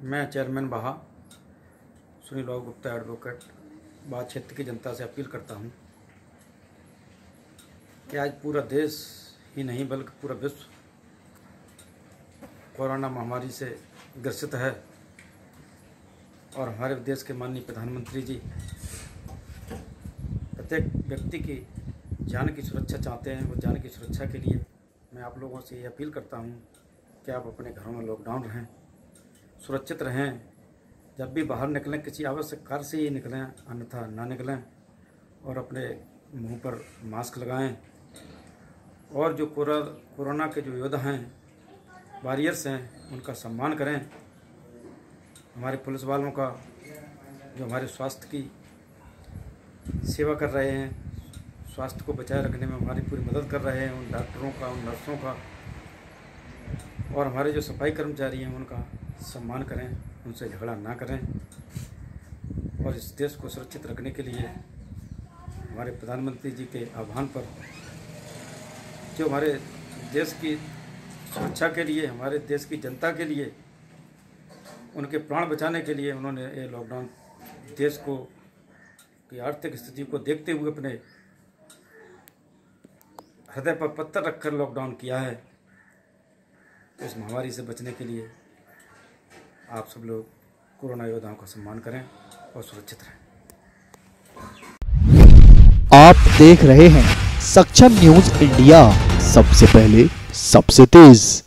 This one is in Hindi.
मैं चेयरमैन बाहा सुनील बाबू गुप्ता एडवोकेट बाह क्षेत्र की जनता से अपील करता हूं कि आज पूरा देश ही नहीं बल्कि पूरा विश्व कोरोना महामारी से ग्रसित है और हमारे देश के माननीय प्रधानमंत्री जी प्रत्येक व्यक्ति की जान की सुरक्षा चाहते हैं। वो जान की सुरक्षा के लिए मैं आप लोगों से ये अपील करता हूं कि आप अपने घरों में लॉकडाउन रहें, सुरक्षित रहें। जब भी बाहर निकलें किसी आवश्यक कार्य से ही निकलें, अन्यथा ना निकलें और अपने मुंह पर मास्क लगाएं। और जो कोरोना के जो योद्धा हैं, वॉरियर्स हैं, उनका सम्मान करें। हमारे पुलिस वालों का जो हमारे स्वास्थ्य की सेवा कर रहे हैं, स्वास्थ्य को बचाए रखने में हमारी पूरी मदद कर रहे हैं, उन डॉक्टरों का, उन नर्सों का और हमारे जो सफाई कर्मचारी हैं उनका सम्मान करें, उनसे झगड़ा ना करें। और इस देश को सुरक्षित रखने के लिए हमारे प्रधानमंत्री जी के आह्वान पर जो हमारे देश की सुरक्षा के लिए, हमारे देश की जनता के लिए, उनके प्राण बचाने के लिए उन्होंने ये लॉकडाउन देश को की आर्थिक स्थिति को देखते हुए अपने हृदय पर पत्थर रखकर लॉकडाउन किया है। तो इस महामारी से बचने के लिए आप सब लोग कोरोना योद्धाओं का सम्मान करें और सुरक्षित रहें। आप देख रहे हैं सक्षम न्यूज इंडिया, सबसे पहले सबसे तेज।